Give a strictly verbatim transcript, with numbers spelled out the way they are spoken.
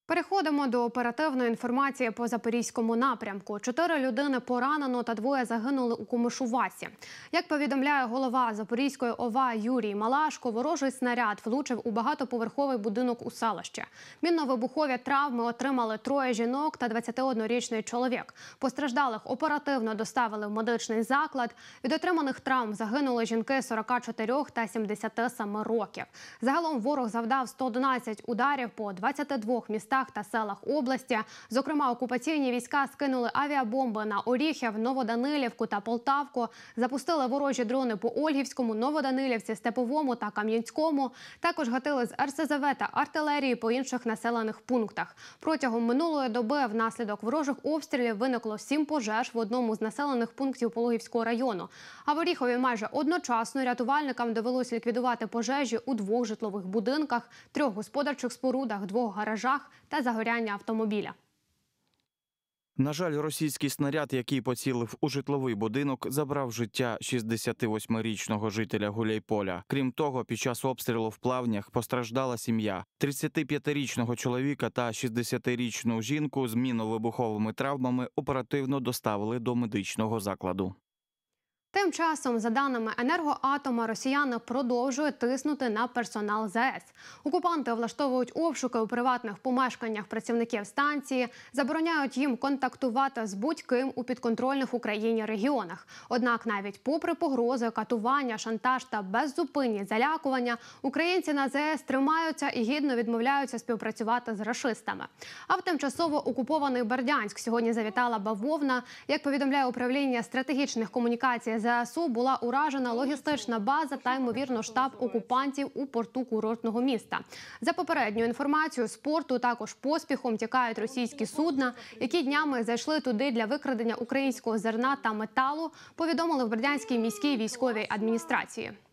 Переходимо до оперативної інформації по Запорізькому напрямку. Чотири людини поранено та двоє загинули у Комишувасі. Як повідомляє голова Запорізької ОВА Юрій Малашко, ворожий снаряд влучив у багатоповерховий будинок у селищі. Мінно-вибухові травми отримали троє жінок та двадцятиоднорічний чоловік. Постраждалих оперативно доставили в медичний заклад. Від отриманих травм загинули жінки сорока чотирьох та сімдесяти семи років. Загалом ворог завдав сто одинадцять ударів по двадцяти двох містах та селах області. Зокрема, окупаційні війська скинули авіабомби на Оріхів, Новоданилівку та Полтавку, запустили ворожі дрони по Ольгівському, Новоданилівці, Степовому та Кам'янському. Також гатили з ер ес зе ве та артилерії по інших населених пунктах. Протягом минулої доби внаслідок ворожих обстрілів виникло сім пожеж в одному з населених пунктів Пологівського району. А в Оріхові майже одночасно рятувальникам довелося ліквідувати пожежі у двох житлових будинках, трьох господарчих спорудах, двох гаражах та загоряння автомобіля. На жаль, російський снаряд, який поцілив у житловий будинок, забрав життя шістдесятивосьмирічного жителя Гуляйполя. Крім того, під час обстрілу в Плавнях постраждала сім'я. тридцятип'ятирічного чоловіка та шістдесятирічну жінку з мінно-вибуховими травмами оперативно доставили до медичного закладу. Тим часом, за даними «Енергоатома», росіяни продовжують тиснути на персонал зе ес. Окупанти влаштовують обшуки у приватних помешканнях працівників станції, забороняють їм контактувати з будь-ким у підконтрольних Україні регіонах. Однак навіть попри погрози, катування, шантаж та беззупинні залякування, українці на зе ес тримаються і гідно відмовляються співпрацювати з рашистами. А в тимчасово окупований Бердянськ сьогодні завітала бавовна. Як повідомляє управління стратегічних комунікацій зе ес у, була уражена логістична база та, ймовірно, штаб окупантів у порту курортного міста. За попередньою інформацією, з порту також поспіхом тікають російські судна, які днями зайшли туди для викрадення українського зерна та металу, повідомили в Бердянській міській військовій адміністрації.